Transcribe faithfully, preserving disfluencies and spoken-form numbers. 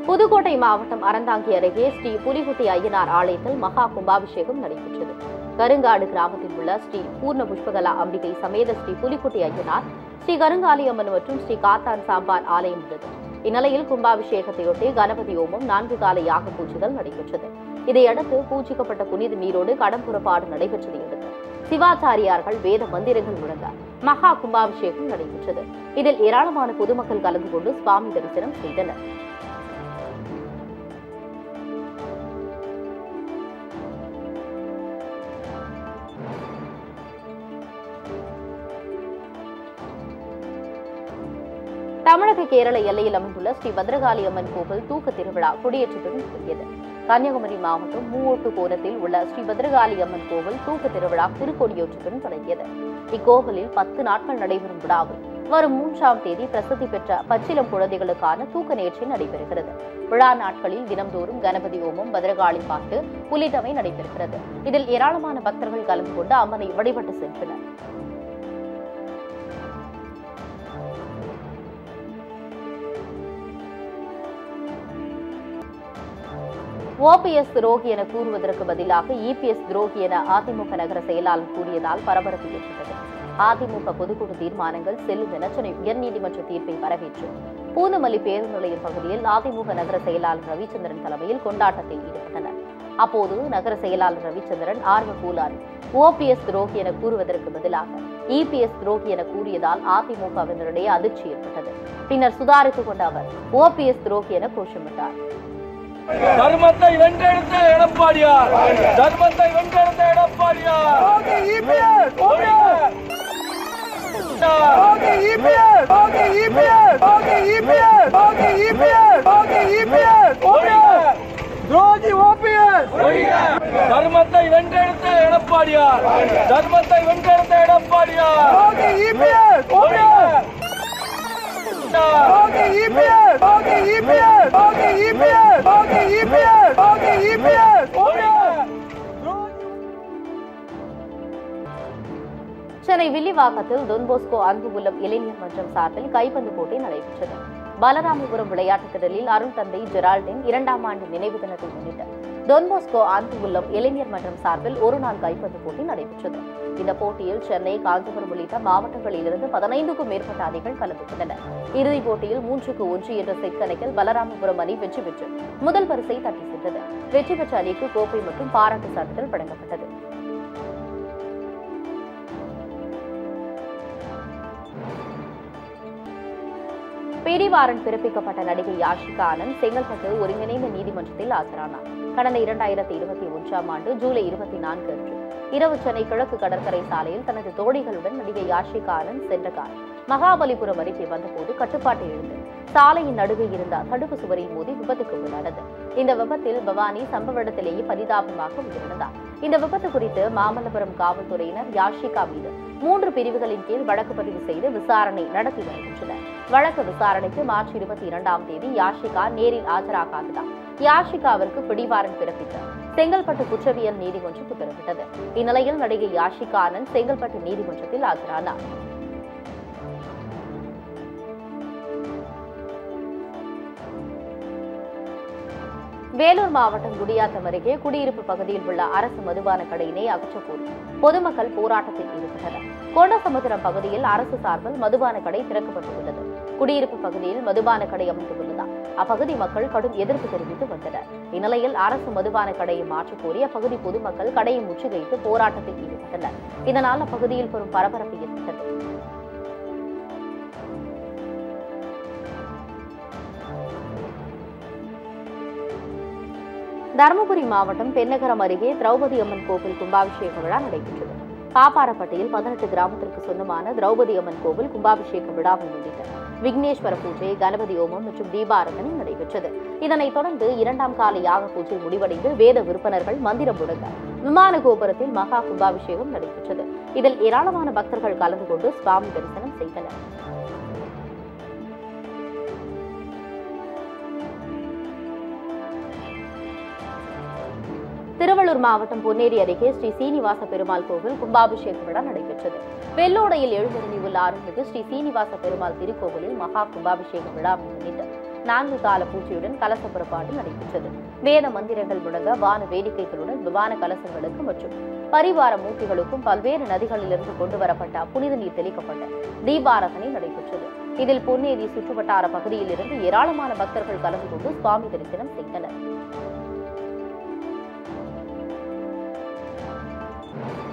புதுக்கோட்டை மாவட்டம் அறந்தாங்கி அருகே ஸ்ரீ புலிகுட்டி ஐயனார் ஆலயத்தில் மகா கும்பாபிஷேகம் நடைபெற்றது. கருங்காடு கிராமத்தில் உள்ள ஸ்ரீ பூர்ண புஷ்பகலா அம்பிகை சமேத ஸ்ரீ புலிகுட்டி ஐயனார், ஸ்ரீ கருங்காலியம்மன் மற்றும் ஸ்ரீ காத்தான் சாம்பார் ஆலயம் உள்ளது. இந்நிலையில் கும்பாபிஷேகத்தையொட்டி கணபதி ஹோமம், நான்கு கால யாக பூஜைகள் நடைபெற்றது. இதையடுத்து பூஜிக்கப்பட்ட புனித நீரோடு கடம் புறப்பாடு நடைபெற்றதை அடுத்து சிவாச்சாரியார்கள் வேத மந்திரங்கள் முழங்க மகா கும்பாபிஷேகம் நடைபெற்றது. இதில் ஏராளமான பொதுமக்கள் கலந்து கொண்டு சுவாமி தரிசனம் செய்தனர். தமிழக கேரள எல்லையில் அமைந்துள்ள ஸ்ரீ பத்ரகாளி அம்மன் கோவில் தூக்க திருவிழா கொடியேற்றத்துடன் தொடங்கியது. கன்னியாகுமரி மாவட்டம் மூவோட்டு கோணத்தில் உள்ள ஸ்ரீ பத்ரகாளி அம்மன் கோவில் தூக்க திருவிழா திருக்கொடியேற்றத்துடன் தொடங்கியது. இக்கோவிலில் பத்து நாட்கள் நடைபெறும் விழாவில் வரும் மூன்றாம் தேதி பிரசித்தி பெற்ற பச்சிலம் குழந்தைகளுக்கான தூக்க நேர்ச்சி நடைபெறுகிறது. விழா நாட்களில் தினம்தோறும் கணபதி ஹோமம், பத்ரகாளி பாட்டு உள்ளிட்டவை நடைபெறுகிறது. இதில் ஏராளமான பக்தர்கள் கலந்து கொண்டு அம்மனை வழிபட்டு சென்றனர். ஓபிஎஸ் துரோகி என கூறுவதற்கு பதிலாக இபிஎஸ் துரோகி என அதிமுக நகர செயலாளர் கூறியதால் பரபரப்பு ஏற்பட்டது. அதிமுக பொதுக்குழு தீர்மானங்கள் செல்லும் என சென்னை உயர்நீதிமன்ற தீர்ப்பை வரவேற்று பூந்தமல்லி பேருந்து நிலையம் பகுதியில் அதிமுக நகர செயலாளர் ரவிச்சந்திரன் தலைமையில் கொண்டாட்டத்தில் ஈடுபட்டனர். அப்போது நகர செயலாளர் ரவிச்சந்திரன் ஆர்வ கோளாறு ஓபிஎஸ் துரோகி என கூறுவதற்கு பதிலாக இபிஎஸ் துரோகி என கூறியதால் அதிமுகவினரிடையே அதிர்ச்சி ஏற்பட்டது. பின்னர் சுதாரித்துக் கொண்ட அவர் ஓபிஎஸ் துரோகி என கோஷமிட்டார். தர்மத்தை வென்றெடுத்த எடப்பாடியார், தர்மத்தை வென்றெடுத்த எடப்பாடியார், துரோகி ஓபிஎஸ், தர்மத்தை வென்றெடுத்த எடப்பாடியார், தர்மத்தை வென்றெடுத்த எடப்பாடியார், சென்னை வில்லிவாக்கத்தில் டொன்போஸ்கோ அன்பு உள்ளம் இளைஞர் மன்றம் சார்பில் கைப்பந்து போட்டி நடைபெற்றது. பலராமபுரம் விளையாட்டுத் திடலில் அருள் தந்தை ஜெரால்டின் இரண்டாம் ஆண்டு நினைவு தினத்தை முன்னிட்டு டொன்போஸ்கோ அன்பு உள்ளம் இளைஞர் மன்றம் சார்பில் ஒருநாள் கைப்பந்து போட்டி நடைபெற்றது. இந்த போட்டியில் சென்னை, காஞ்சிபுரம் உள்ளிட்ட மாவட்டங்களிலிருந்து பதினைந்துக்கும் மேற்பட்ட அணிகள் கலந்து கொண்டனர். இறுதிப் போட்டியில் மூன்றுக்கு ஒன்று என்ற செட் கணக்கில் பலராமபுரம் அணி வெற்றி பெற்று முதல் பரிசை தட்டி சென்றது. வெற்றி பெற்ற அணிக்கு கோப்பை மற்றும் பாராட்டு சான்றிதழ் வழங்கப்பட்டது. பிடிவாரண்ட் பிறப்பிக்கப்பட்ட நடிகை யாஷிகா ஆனந்த் செங்கல்பட்டு ஒருங்கிணைந்த நீதிமன்றத்தில் ஆஜரானார். கடந்த இரண்டாயிரத்தி இருபத்தி ஒன்றாம் ஆண்டு ஜூலை இருபத்தி நான்கு அன்று இரவு சென்னை கிழக்கு கடற்கரை சாலையில் தனது தோழிகளுடன் நடிகை யாஷிகா ஆனந்த் சென்ற கார் மகாபலிபுரம் அருகே வந்தபோது கட்டுப்பாட்டை இழந்து சாலையின் நடுவே இருந்த தடுப்பு சுவரில் மோதி விபத்துக்கு உள்ளானது. இந்த விபத்தில் பவானி சம்பவ இடத்திலேயே பரிதாபமாக உயிரிழந்தார். இந்த விபத்து குறித்து மாமல்லபுரம் காவல்துறையினர் யாஷிகா மீது மூன்று பிரிவுகளின் கீழ் வழக்கு பதிவு செய்து விசாரணை நடத்தி வருகின்றனர். வழக்கு விசாரணைக்கு மார்ச் இருபத்தி இரண்டாம் தேதி யாஷிகா நேரில் ஆஜராகாததால் யாஷிகாவிற்கு பிடிவாரண்ட் பிறப்பித்து செங்கல்பட்டு குற்றவியல் நீதிமன்றம் உத்தரவிட்டது. இந்நிலையில் நடிகை யாஷிகா ஆனந்த் செங்கல்பட்டு நீதிமன்றத்தில் ஆஜரானார். வேலூர் மாவட்டம் குடியாத்தம் அருகே குடியிருப்பு பகுதியில் உள்ள அரசு மதுபான கடையினை அகற்றக்கோரி பொதுமக்கள் போராட்டத்தில் ஈடுபட்டனர். கோண்டசமுத்திரம் பகுதியில் அரசு சார்பில் மதுபான கடை திறக்கப்பட்டுள்ளது. குடியிருப்பு பகுதியில் மதுபான கடை அமைந்துள்ளதால் அப்பகுதி மக்கள் கடும் எதிர்ப்பு தெரிவித்து வந்தனர். இந்நிலையில் அரசு மதுபான கடையை மாற்றக் கோரி அப்பகுதி பொதுமக்கள் கடையை முற்றுகையிட்டு போராட்டத்தில் ஈடுபட்டனர். இதனால் அப்பகுதியில் பெரும் பரபரப்பு ஏற்பட்டது. தருமபுரி மாவட்டம் பென்னகரம் அருகே திரௌபதி அம்மன் கோவில் கும்பாபிஷேக விழா நடைபெற்றது. பாப்பாரப்பட்டியில் பதினெட்டு கிராமத்திற்கு சொந்தமான திரௌபதி அம்மன் கோவில் கும்பாபிஷேக விழாவை முன்னிட்டு விக்னேஸ்வர பூஜை, கணபதி ஹோமம் மற்றும் தீபாராதனை நடைபெற்றது. இதனைத் தொடர்ந்து இரண்டாம் கால யாக பூஜை முடிவடைந்து வேத விற்பனர்கள் மந்திரம் முழங்க விமான கோபுரத்தில் மகா கும்பாபிஷேகம் நடைபெற்றது. இதில் ஏராளமான பக்தர்கள் கலந்து கொண்டு சுவாமி தரிசனம் செய்தனர். திருவள்ளூர் மாவட்டம் பொன்னேரி அருகே ஸ்ரீ சீனிவாச பெருமாள் கோவில் கும்பாபிஷேக விழா நடைபெற்றது. வெள்ளோடையில் எழுந்தருளி உள்ள அருள்மிகு ஸ்ரீ சீனிவாச பெருமாள் திருக்கோவிலில் மகா கும்பாபிஷேக விழாவை முன்னிட்டு நான்கு கால பூஜையுடன் கலச புறப்பாடு நடைபெற்றது. வேத மந்திரங்கள் முழங்க வான வேடிக்கைகளுடன் விமான கலசங்களுக்கு மற்றும் பரிவார மூர்த்திகளுக்கும் பல்வேறு நதிகளிலிருந்து கொண்டு வரப்பட்ட புனித நீர் தெளிக்கப்பட்ட தீபாராதனை நடைபெற்றது. இதில் பொன்னேரி சுற்றுவட்டார பகுதியில் இருந்து ஏராளமான பக்தர்கள் கலந்து கொண்டு சுவாமி தரிசனம் செய்தனர்.